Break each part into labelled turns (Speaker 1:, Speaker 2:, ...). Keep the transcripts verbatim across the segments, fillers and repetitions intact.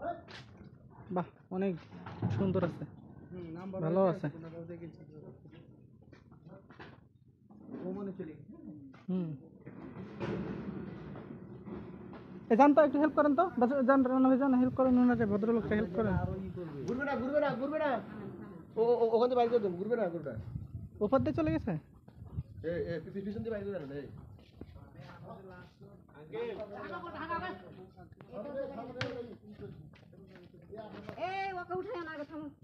Speaker 1: বাহ, অনেক সুন্দর আছে, ভালো আছে। হুম, এই যান তো, একটু হেল্প করেন তো, যান রান্না হয়ে যান, হেল্প করেন ওনাকে, ভদ্রলোকটা হেল্প করেন।
Speaker 2: ঘুরবে না ঘুরবে না ঘুরবে না, ও ওখান থেকে বাইরে করে দেন, ঘুরবে না ঘুরবে না,
Speaker 1: ওপর দিয়ে চলে গেছে।
Speaker 2: এই এই পিছন দিয়ে বাইরে করে দেন। এই
Speaker 3: এই ওকে উঠায় না, আগে থামো।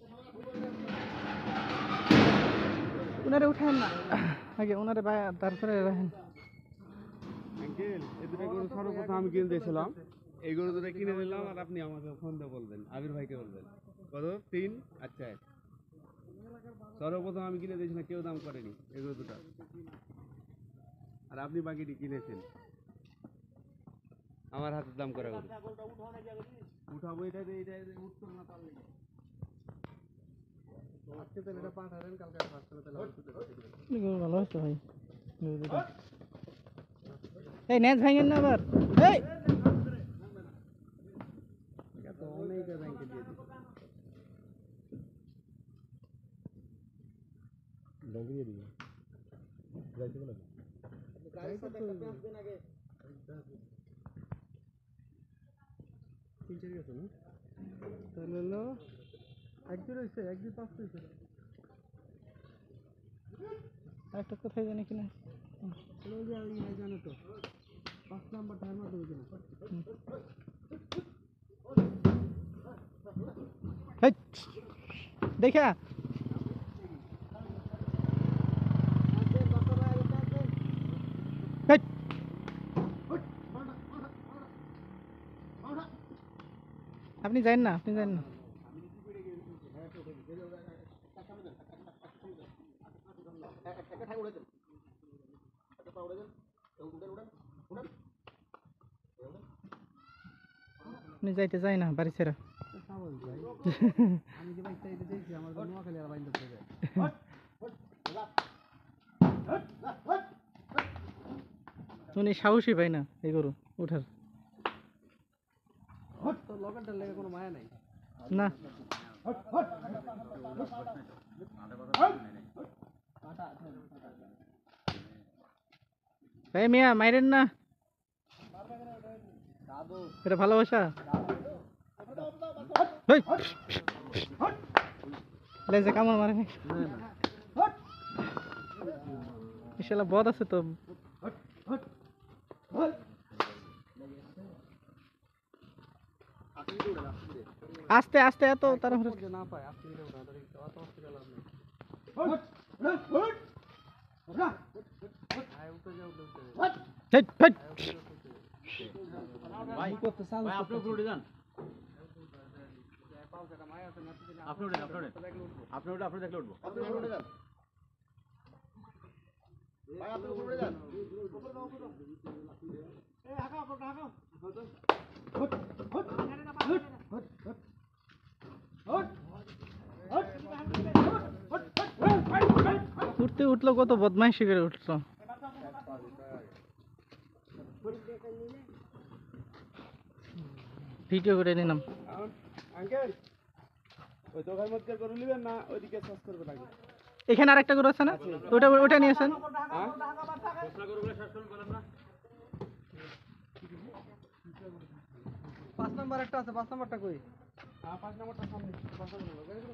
Speaker 1: ওনারে উঠেন না আগে, ওনারে তারপরে রাখেন।
Speaker 4: আঙ্কেল, এই দুটো গরু সর্বপ্রথম আমি কিনে দিয়েছিলাম। এই গরু দুটো কিনে দিলাম, আর আপনি আমাকে ফোন দিয়ে বলবেন, আবির ভাইকে বলবেন কত, তিন আর চার। সর্বপ্রথম আমি কিনে দিয়েছিলাম, কেউ দাম করেনি এই গরু দুটো, আর আপনি বাকিটি কিনেছেন আমার হাতের দাম করা গরু। উঠাবো, এটা এটা উঠতো না পারলে আজকে তাহলে এটা পাঠাবেন, কালকে পাঠাবেন, তাহলে
Speaker 1: ভালো হচ্ছে ভাই। এই নেজ ভাঙেন না আবার। এই
Speaker 4: অনেক ব্যাংকে দিয়ে দিই,
Speaker 2: ব্যাংকে দিয়ে দিবেন, যাইতে বলে
Speaker 4: তিন চার গেছে না, তাহলে হলো একদিন হয়েছে, একদিন পাঁচ হয়েছে।
Speaker 1: একটা কোথায় জানি কিনা,
Speaker 4: জানো তো পাঁচ নাম্বার টায়ার মাধ্যমে কিনা।
Speaker 1: দেখা আপনি যান না, আপনি যান না। আপনি যাইতে চাই না বাড়ি ছেড়ে।
Speaker 4: আমি যে বাইকটা এটা দেখছি, আমার নোয়াখালী আর বাইন্দা পড়ে যায়।
Speaker 1: উনি সাহসী পাই না এই গরু উঠার।
Speaker 4: তো লকেটটার লেগে কোনো মায়া নাই
Speaker 1: না, ভাই মিয়া মাইরেন না, এটা ভালোবাসা। লেজে কামড় মারেনি, ইনশাল্লাহ বদ আছে তো। আস্তে আস্তে, এত তারা
Speaker 4: না পায়, আজকে অত হসপিটাল আর নেই।
Speaker 2: আপনি উপরে যান, আপনি উঠে আপনি উঠে আপনি উঠে আপনি দেখলে উঠবো, আপনি উঠে যান ভাই, আপনি উপরে যান। এই হাঁকা উপরে হাঁকা, হট হট হট
Speaker 1: উঠতে উঠলো, কত বদমাইশি করে উঠছো। ভিডিও করে নিলাম।
Speaker 4: আঙ্কেল, ওই দোকান মধ্যে গরু নিবেন না, ওইদিকে সার্চ করবেন আগে।
Speaker 1: এখানে আরেকটা গরু আছে না, ওটা ওটা নিয়েছেন।
Speaker 4: পাঁচ নাম্বার একটা আছে, পাঁচ নাম্বারটা কই? হ্যাঁ, পাঁচ নাম্বারটা সামনে, পাঁচ নাম্বার